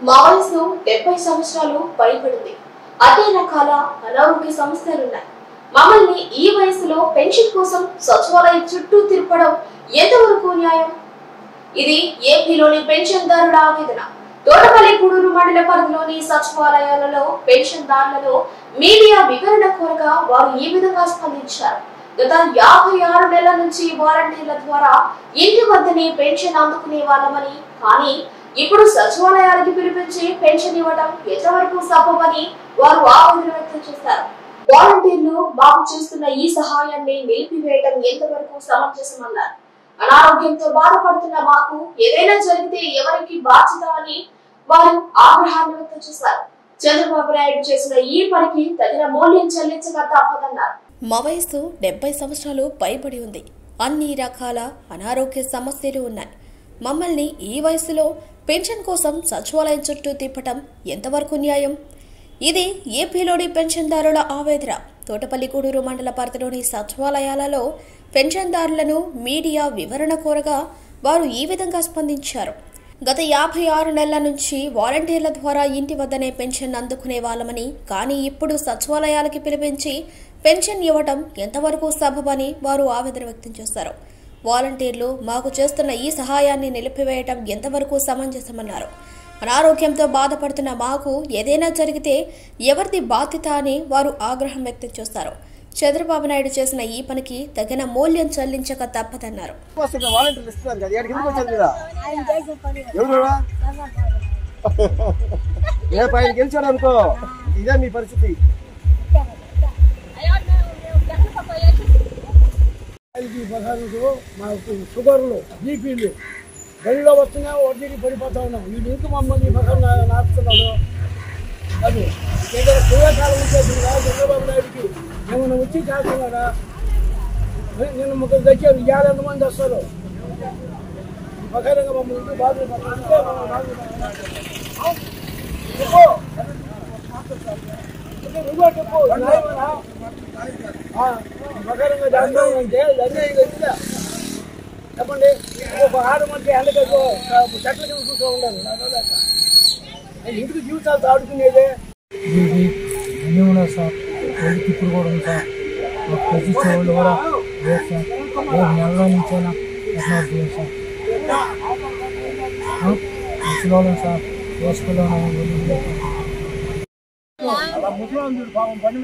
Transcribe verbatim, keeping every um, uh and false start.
మా వయసు డెబ్బై సంవత్సరాలు పైబడింది. అదే రకాల అనారోగ్య సమస్యలున్నాయి. మమ్మల్ని ఈ వయసులో పెన్షన్ కోసం సచివాలయం చుట్టూ తిరపడం ఎంతవరకు న్యాయం? ఇది ఏపీలోని పెన్షన్దారుల ఆవేదన. తోటపల్లి గూడూరు మండల పరిధిలోని సచివాలయాలలో పెన్షన్దారులను మీడియా వివరణ కోరగా వారు ఈ విధంగా స్పందించారు. గత యాభై ఆరు నెలల నుంచి వాలంటీర్ల ద్వారా ఇంటి వద్దనే పెన్షన్ అందుకునే వాళ్ళమని, కానీ ఇప్పుడు సచివాలయానికి పిలిపించి పెన్షన్ ఇవ్వడం ఎంతవరకు సబబని వారు ఆవేదన వ్యక్తం చేశారు. వాలంటీర్లు మాకు చేస్తున్న ఈ సహాయాన్ని నిలిపివేయడం ఎంతవరకు సమంజసమన్నారు. అనారోగ్యంతో బాధపడుతున్న మాకు ఏదైనా జరిగితే ఎవరికి బాధ్యత అని వారు ఆగ్రహాన్ని వ్యక్తం చేశారు. చంద్రబాబు నాయుడు చేసిన ఈ పనికి తగిన మూల్యం చెల్లించక తప్పదన్నారు. మా వయసు డెబ్బై సంవత్సరాలు పైబడి ఉంది. అన్ని రకాల అనారోగ్య సమస్యలు ఉన్నాయి. మమ్మల్ని ఈ వయసులో పెన్షన్ కోసం సచివాలయం చుట్టూ తిప్పటం ఎంతవరకు న్యాయం? ఇది ఏపీలోని పెన్షన్దారుల ఆవేదన. తోటపల్లి గూడూరు మండల పరిధిలోని సచివాలయాలలో పెన్షన్దారులను మీడియా వివరణ కోరగా వారు ఈ విధంగా స్పందించారు. గత యాభై ఆరు నెలల నుంచి వాలంటీర్ల ద్వారా ఇంటి వద్దనే పెన్షన్ అందుకునే వాళ్ళమని, కానీ ఇప్పుడు సచివాలయాలకి పిలిపించి పెన్షన్ ఇవ్వడం ఎంతవరకు సబబని వారు ఆవేదన వ్యక్తం చేశారు. వాలంటీర్లు మాకు చేస్తున్న ఈ సహాయాన్ని నిలిపివేయటం ఎంతవరకు సమంజసమన్నారు. అనారోగ్యంతో బాధపడుతున్న మాకు ఏదైనా జరిగితే ఎవరిది బాధ్యత అని వారు ఆగ్రహం వ్యక్తం చేస్తారు. చంద్రబాబు నాయుడు చేసిన ఈ పనికి తగిన మూల్యం చెల్లించక తప్పదన్నారు. షుగర్లు బీపీలు గడిలో వస్తున్నాయి, ఒడ్డీకి పడిపోతా ఉన్నాం. ఈ నీకు మమ్మల్ని పక్కన నాటుతున్నాడు. అది పూర్వకాలం వచ్చేది చంద్రబాబు నాయుడికి ఏమైనా వచ్చి చేస్తున్నాడా? నేను ముగ్గురు తెచ్చారు, ఇవాళ ఎంతమంది వస్తారు? పక్కనగా మమ్మల్ని బాధ పక్కనగా దాని అంటే అదే చెప్పండి. ఒక ఆడమంటే ఎండకో చెట్ల కింద కూర్చో ఉండదు. ఇంటికి జీవితాలు ఆడుకునేదే అన్నీ ఉన్నాయి సార్. ఒడికి ఇప్పుడు కూడా ఉంది సార్. ప్రతి చెవులు కూడా లేదు సార్. రేపు నెలలో నుంచైనా ఎట్లా అవుతుంది సార్? ముసలి సార్ వేసుకున్నాను. ముసలి పాపం పని